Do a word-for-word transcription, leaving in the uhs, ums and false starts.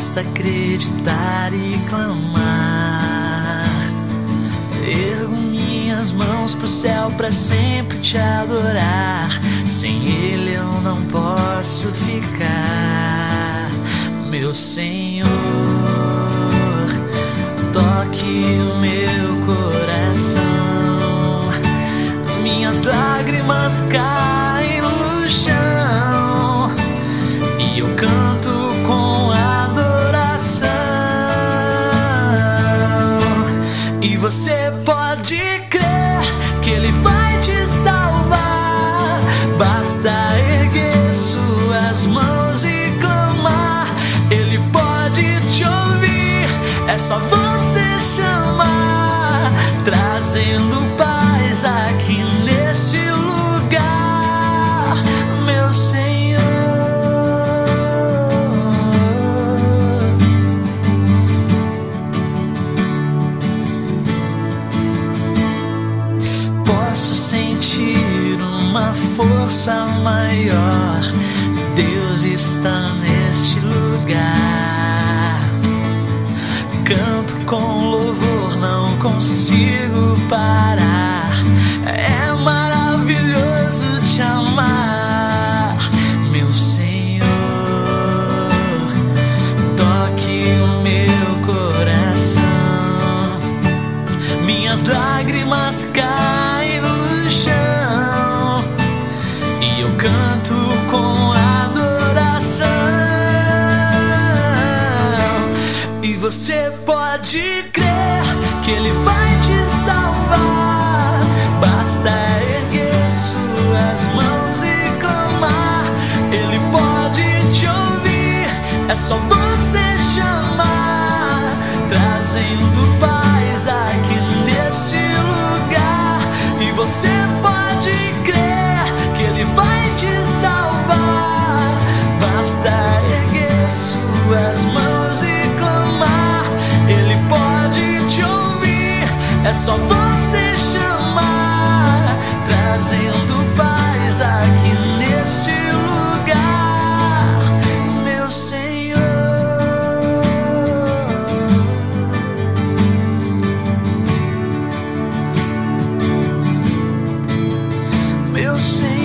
basta acreditar e clamar. Ergo minhas mãos pro céu pra sempre te adorar. Sem Ele eu não posso ficar. Meu Senhor, toque o meu coração. Minhas lágrimas caem no chão e eu canto com adoração. E você pode crer que Ele vai te salvar. Basta erguer suas mãos e clamar. Ele pode te ouvir, é só você chamar, trazendo paz aqui nesse lugar, meu Senhor. Posso sentir uma força maior. Deus está neste lugar. Canto com louvor, não consigo parar. É maravilhoso te amar, meu Senhor. Toque o meu coração. Minhas lágrimas caem no chão e eu canto com adoração. E você pode crer que Ele vai te salvar. Basta erguer suas mãos e clamar. Ele pode te ouvir, é só você chamar, trazendo paz aqui nesse lugar. E você pode crer que Ele vai te salvar. Basta erguer suas mãos e clamar. Ele pode te ouvir, é só você chamar, trazendo paz aqui nesse lugar, meu Senhor. Meu Senhor.